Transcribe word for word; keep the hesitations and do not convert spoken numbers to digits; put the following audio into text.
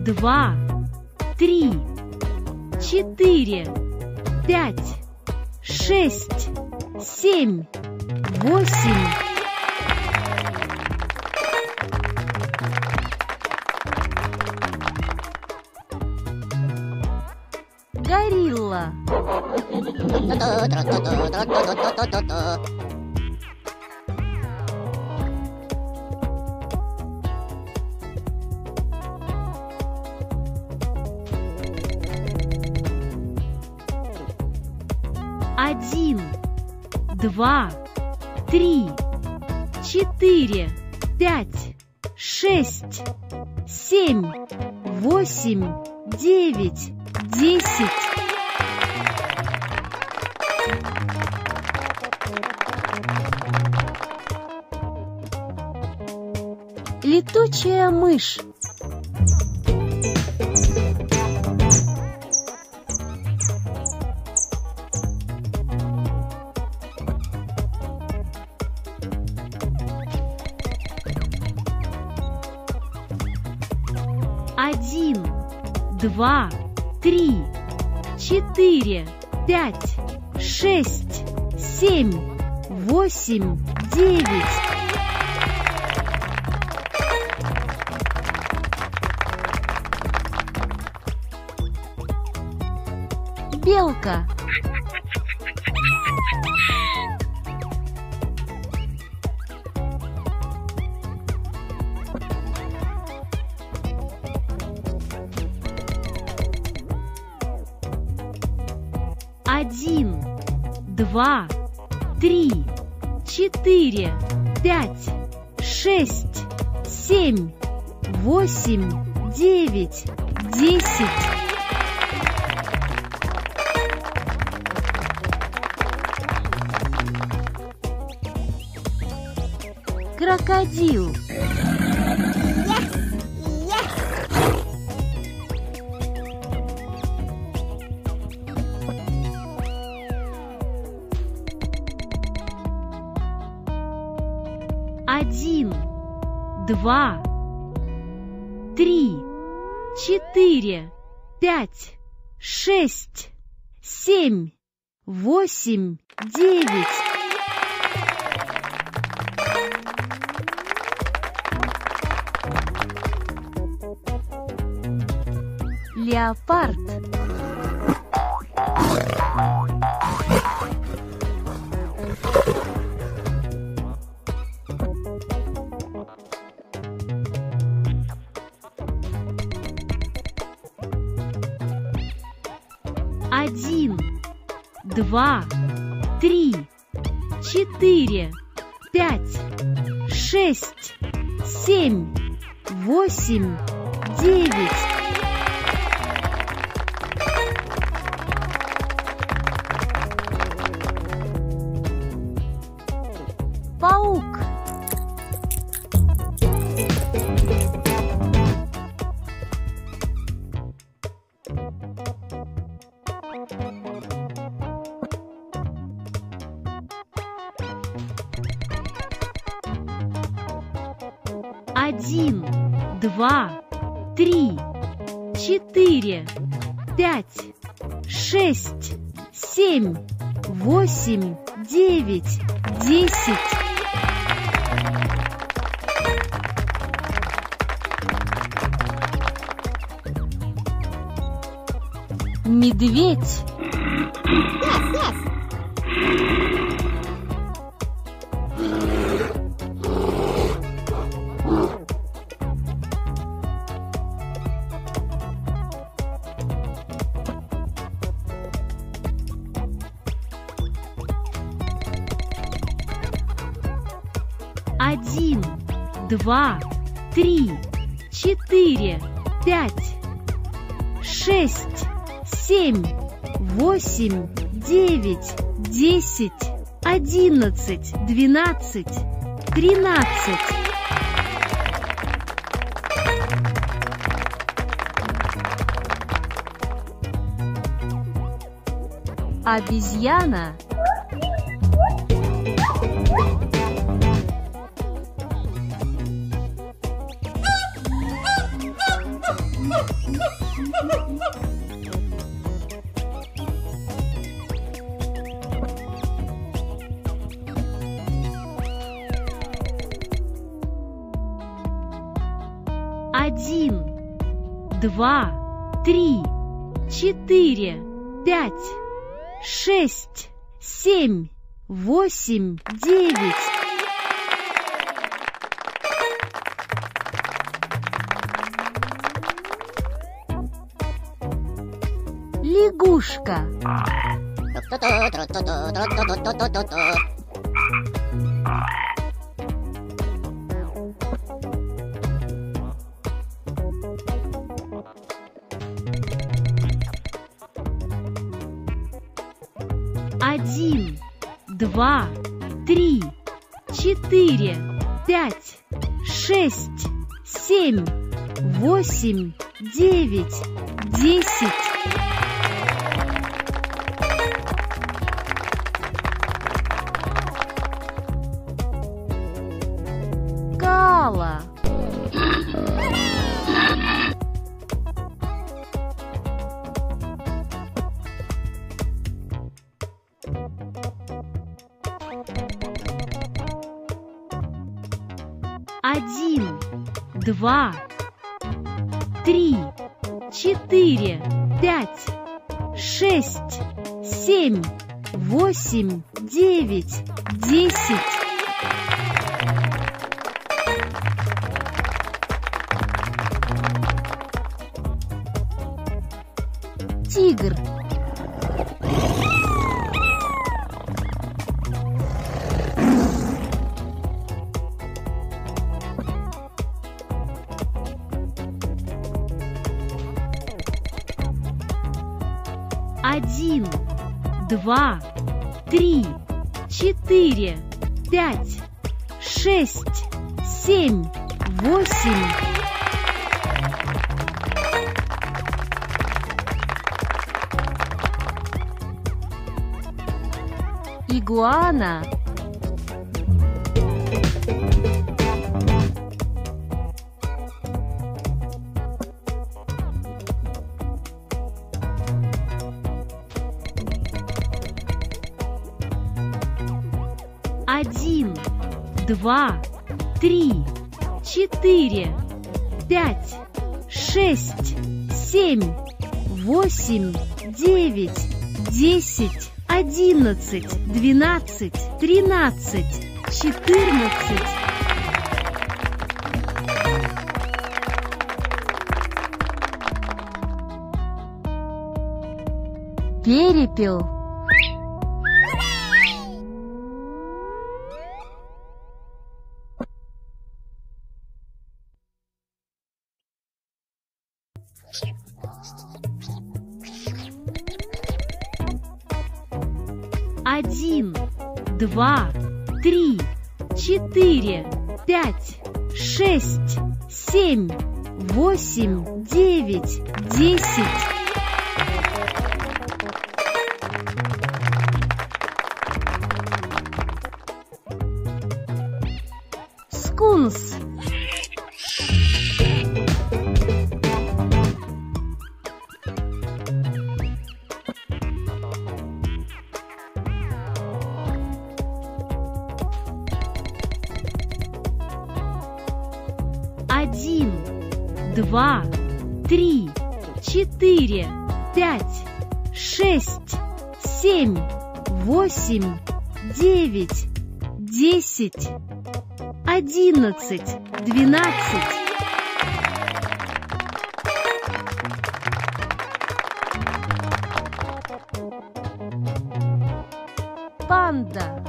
два, три, четыре, пять, шесть, семь, восемь. Горилла. Один, два, три, четыре, пять, шесть, семь, восемь, девять, десять. Летучая мышь. Один, два, три, четыре, пять, шесть, семь, восемь, девять. Белка. Один, два, три, четыре, пять, шесть, семь, восемь, девять, десять. Крокодил. Один, два, три, четыре, пять, шесть, семь, восемь, девять. Леопард. Один, два, три, четыре, пять, шесть, семь, восемь, девять. Паук. Один, два, три, четыре, пять, шесть, семь, восемь, девять, десять. Медведь. Один, два, три, четыре, пять, шесть, семь, восемь, девять, десять, одиннадцать, двенадцать, тринадцать. Обезьяна. Один, два, три, четыре, пять, шесть, семь, восемь, девять. Лягушка. Один, два, три, четыре, пять, шесть, семь, восемь, девять, десять. Коала. Один, два, три, четыре, пять, шесть, семь, восемь, девять, десять. Тигр. Один, два, три, четыре, пять, шесть, семь, восемь. Игуана. Один, два, три, четыре, пять, шесть, семь, восемь, девять, десять, одиннадцать, двенадцать, тринадцать, четырнадцать. Перепел. Один, два, три, четыре, пять, шесть, семь, восемь, девять, десять. Скунс. Один, два, три, четыре, пять, шесть, семь, восемь, девять, десять, одиннадцать, двенадцать. Панда.